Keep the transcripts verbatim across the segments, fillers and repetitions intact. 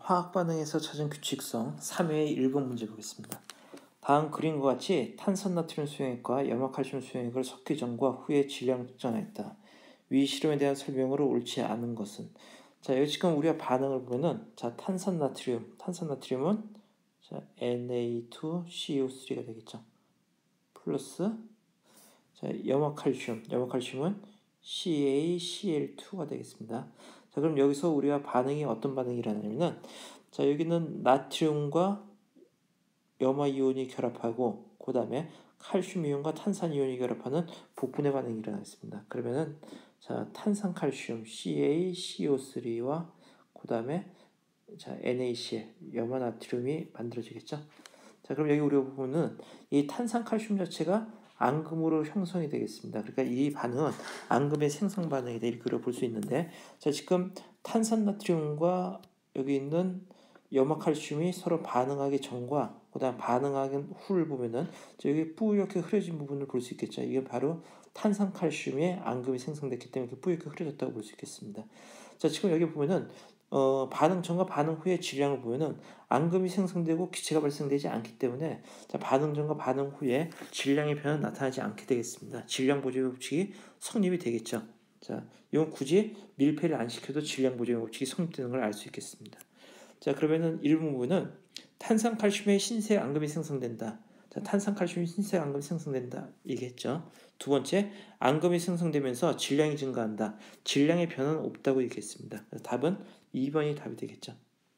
화학 반응에서 찾은 규칙성 삼 회의 일 번 문제 보겠습니다. 다음 그림과 같이 탄산나트륨 수용액과 염화칼슘 수용액을 섞기 전과 후에 질량을 측정했다. 위 실험에 대한 설명으로 옳지 않은 것은? 자, 여기 지금 우리가 반응을 보면은 자, 탄산나트륨, 탄산나트륨은 자, 엔 에이 투 씨 오 쓰리가 되겠죠. 플러스 자, 염화칼슘, 염화칼슘은 씨 에이 씨 엘 투가 되겠습니다. 자, 그럼 여기서 우리가 반응이 어떤 반응이 일어나냐면은 자, 여기는 나트륨과 염화 이온이 결합하고 그 다음에 칼슘 이온과 탄산 이온이 결합하는 복분해 반응이 일어나겠습니다. 그러면은 자, 탄산칼슘 씨 에이 씨 오 쓰리와 그 다음에 자, 엔 에이 씨 엘 염화 나트륨이 만들어지겠죠. 자, 그럼 여기 우리가 보면은 이 탄산칼슘 자체가 앙금으로 형성이 되겠습니다. 그러니까 이 반응은 앙금의 생성 반응이다 이렇게 볼 수 있는데, 자, 지금 탄산나트륨과 여기 있는 염화칼슘이 서로 반응하기 전과 그다음 반응하기 후를 보면은 여기 뿌옇게 흐려진 부분을 볼 수 있겠죠. 이게 바로 탄산칼슘의 앙금이 생성됐기 때문에 이렇게 뿌옇게 흐려졌다고 볼 수 있겠습니다. 자, 지금 여기 보면은 어, 반응 전과 반응 후의 질량을 보면은 앙금이 생성되고 기체가 발생되지 않기 때문에 자, 반응 전과 반응 후에 질량의 변화는 나타나지 않게 되겠습니다. 질량 보존 법칙이 성립이 되겠죠. 자, 이건 굳이 밀폐를 안 시켜도 질량 보존 법칙이 성립되는 걸 알 수 있겠습니다. 자, 그러면은 일 번 부분은 탄산칼슘의 신생 앙금이 생성된다. 자, 탄산칼슘이 신생 앙금이 생성된다 얘기했죠. 두 번째, 앙금이 생성되면서 질량이 증가한다. 질량의 변화는 없다고 얘기했습니다. 답은 이 번이 답이 되겠죠.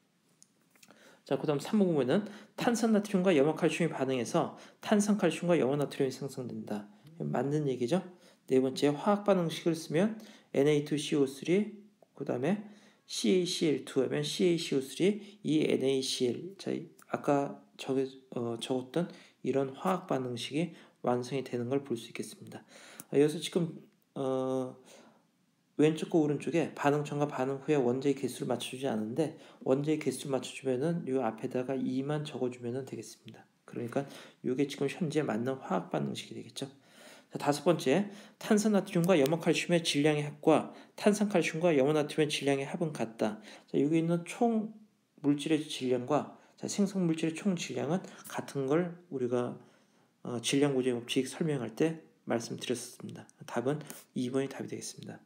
자, 그 다음 삼 번 보면은 탄산나트륨과 염화칼슘이 반응해서 탄산칼슘과 염화나트륨이 생성된다. 맞는 얘기죠. 네 번째, 화학 반응식을 쓰면 엔 에이 투 씨 오 쓰리 그 다음에 씨 에이 씨 엘 투 하면 씨 에이 씨 오 쓰리 이 엔 에이 씨 엘. 자, 아까 적어, 어, 적었던 이런 화학 반응식이 완성이 되는 걸 볼 수 있겠습니다. 여기서 지금 어, 왼쪽과 오른쪽에 반응 전과 반응 후에 원자의 개수를 맞춰주지 않은데 원자의 개수를 맞춰주면은 이 앞에다가 이만 적어주면 되겠습니다. 그러니까 이게 지금 현재 맞는 화학 반응식이 되겠죠. 자, 다섯 번째, 탄산나트륨과 염화칼슘의 질량의 합과 탄산칼슘과 염화나트륨의 질량의 합은 같다. 자, 여기 있는 총 물질의 질량과 자, 생성 물질의 총 질량은 같은 걸 우리가 어, 질량 보존 법칙 설명할 때 말씀드렸습니다. 답은 이 번이 답이 되겠습니다.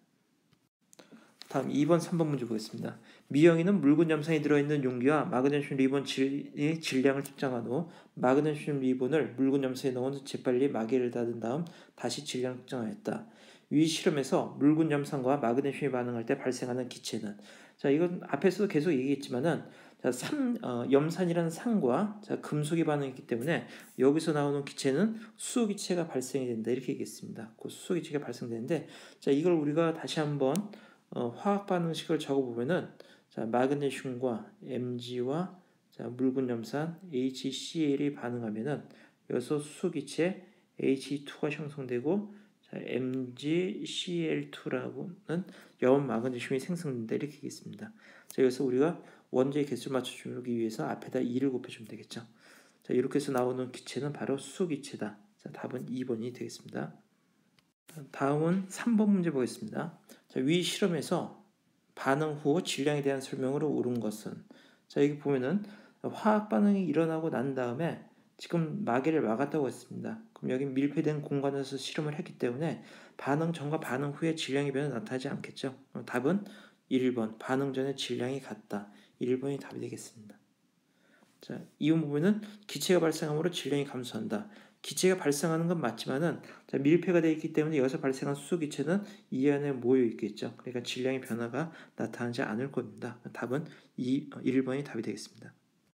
다음 이 번, 삼 번 문제 보겠습니다. 미영이는 묽은 염산이 들어있는 용기와 마그네슘 리본의 질량을 측정한 후 마그네슘 리본을 묽은 염산에 넣은 재빨리 마개를 닫은 다음 다시 질량을 측정하였다. 위 실험에서 묽은 염산과 마그네슘이 반응할 때 발생하는 기체는? 자, 이건 앞에서도 계속 얘기했지만은 자, 삼, 어, 염산이라는 산과 자, 금속이 반응했기 때문에 여기서 나오는 기체는 수소기체가 발생이 된다 이렇게 얘기했습니다. 그 수소기체가 발생되는데 자, 이걸 우리가 다시 한번 어, 화학 반응식을 적어보면은 자, 마그네슘과 엠지와 자, 묽은 염산 에이치 씨 엘이 반응하면은 여기서 수소기체 에이치 이 투가 형성되고 자, 엠지 씨 엘 투라고는 염 마그네슘이 생성된다 이렇게 하겠습니다. 자, 여기서 우리가 원자의 개수를 맞춰주기 위해서 앞에다 이를 곱해주면 되겠죠. 자, 이렇게 해서 나오는 기체는 바로 수소기체다. 자, 답은 이 번이 되겠습니다. 다음은 삼 번 문제 보겠습니다. 자, 위 실험에서 반응 후 질량에 대한 설명으로 옳은 것은? 자, 여기 보면은 화학 반응이 일어나고 난 다음에 지금 마개를 막았다고 했습니다. 그럼 여기 밀폐된 공간에서 실험을 했기 때문에 반응 전과 반응 후에 질량의 변화는 나타나지 않겠죠. 답은 일 번, 반응 전에 질량이 같다. 일 번이 답이 되겠습니다. 자, 이 번 보면은 기체가 발생함으로 질량이 감소한다. 기체가 발생하는 건 맞지만은 자, 밀폐가 되어 있기 때문에 여기서 발생한 수소기체는 이 안에 모여 있겠죠. 그러니까 질량의 변화가 나타나지 않을 겁니다. 답은 이, 일 번이 답이 되겠습니다.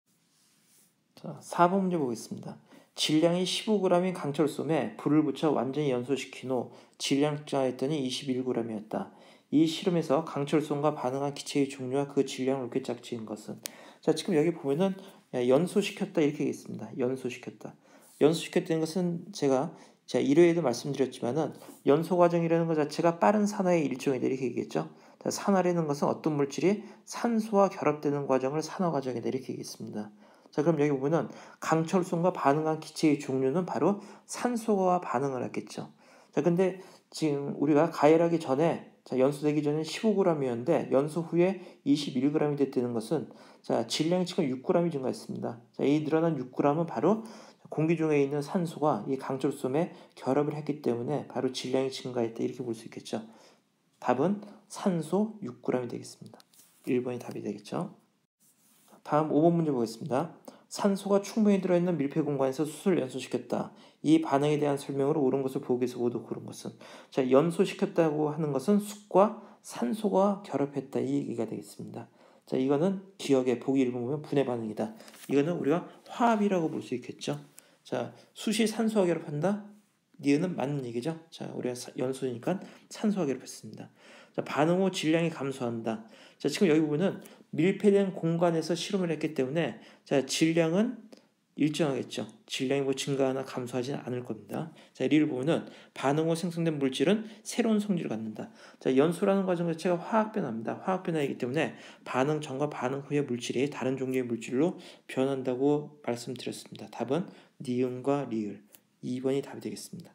자, 사 번 문제 보겠습니다. 질량이 십오 그램인 강철솜에 불을 붙여 완전히 연소시킨 후 질량 측정했더니 이십일 그램이었다. 이 실험에서 강철솜과 반응한 기체의 종류와 그 질량을 옳게 짝지은 것은? 자, 지금 여기 보면은 연소시켰다 이렇게 되겠습니다. 연소시켰다. 연소시켰다는 것은 제가 자, 일 회에도 말씀드렸지만은 연소 과정이라는 것 자체가 빠른 산화의 일종이다 이렇게 얘기했죠. 자, 산화라는 것은 어떤 물질이 산소와 결합되는 과정을 산화 과정이다 이렇게 얘기했습니다. 자, 그럼 여기 보면은 강철솜과 반응한 기체의 종류는 바로 산소와 반응을 했겠죠. 자, 근데 지금 우리가 가열하기 전에 자, 연소되기 전에 십오 그램이었는데 연소 후에 이십일 그램이 됐다는 것은 자, 질량이 지금 육 그램이 증가했습니다. 자, 이 늘어난 육 그램은 바로 공기 중에 있는 산소가 이 강철솜에 결합을 했기 때문에 바로 질량이 증가했다 이렇게 볼 수 있겠죠. 답은 산소 육 그램이 되겠습니다. 일 번이 답이 되겠죠. 다음 오 번 문제 보겠습니다. 산소가 충분히 들어있는 밀폐 공간에서 수소를 연소시켰다. 이 반응에 대한 설명으로 옳은 것을 보기에서 모두 고른 것은? 자, 연소시켰다고 하는 것은 숯과 산소가 결합했다 이 얘기가 되겠습니다. 자, 이거는 기억에 보기 일 번 보면 분해 반응이다. 이거는 우리가 화합이라고 볼 수 있겠죠. 자, 숯이 산소와 결합한다. 니은은 맞는 얘기죠. 자, 우리가 연소니까 산소와 결합했습니다. 자, 반응 후 질량이 감소한다. 자, 지금 여기 보면은 밀폐된 공간에서 실험을 했기 때문에 자, 질량은 일정하겠죠. 질량이 뭐 증가하나 감소하지는 않을 겁니다. 자, 예를 보면은 반응 후 생성된 물질은 새로운 성질을 갖는다. 자, 연소라는 과정 자체가 화학 변화입니다. 화학 변화이기 때문에 반응 전과 반응 후의 물질이 다른 종류의 물질로 변한다고 말씀드렸습니다. 답은 니은과 리을 이 번이 답이 되겠습니다.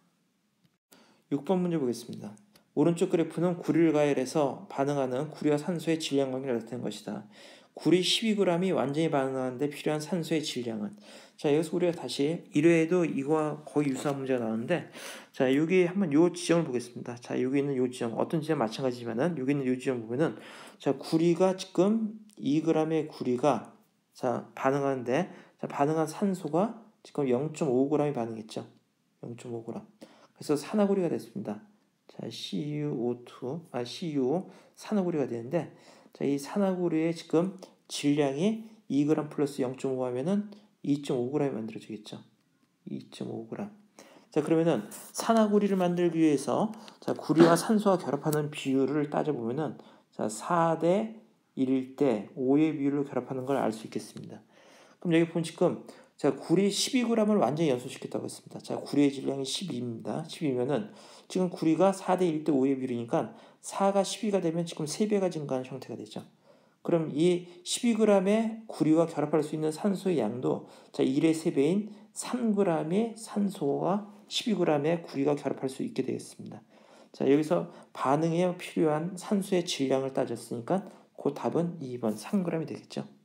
육 번 문제 보겠습니다. 오른쪽 그래프는 구리를 가열해서 반응하는 구리와 산소의 질량 관계를 나타낸 것이다. 구리 십이 그램이 완전히 반응하는데 필요한 산소의 질량은? 자, 여기서 우리가 다시 일 회에도 이거와 거의 유사한 문제가 나오는데 자, 여기 한번 요 지점을 보겠습니다. 자, 여기 있는 요 지점 어떤 지점 마찬가지지만은 여기 있는 요 지점 보면은 자, 구리가 지금 이 그램의 구리가 자, 반응하는데 자, 반응한 산소가 지금 영 점 오 그램이 반응했죠. 영 점 오 그램. 그래서 산화구리가 됐습니다. 자, 씨 유 오 투, 아, 씨 유 오 산화구리가 되는데, 자, 이 산화구리의 지금 질량이 이 그램 플러스 영 점 오 하면은 이 점 오 그램이 만들어지겠죠. 이 점 오 그램. 자, 그러면은 산화구리를 만들기 위해서 자, 구리와 산소가 결합하는 비율을 따져보면은 자, 사 대 일 대 오의 비율로 결합하는 걸 알 수 있겠습니다. 그럼 여기 보면 지금 자, 구리 십이 그램을 완전히 연소시켰다고 했습니다. 자, 구리의 질량이 십이입니다. 십이면은 지금 구리가 사 대 일 대 오의 비율이니까 사가 십이가 되면 지금 세 배가 증가하는 형태가 되죠. 그럼 이 십이 그램의 구리와 결합할 수 있는 산소의 양도 자, 일의 세 배인 삼 그램의 산소와 십이 그램의 구리가 결합할 수 있게 되겠습니다. 자, 여기서 반응에 필요한 산소의 질량을 따졌으니까 그 답은 이 번 삼 그램이 되겠죠.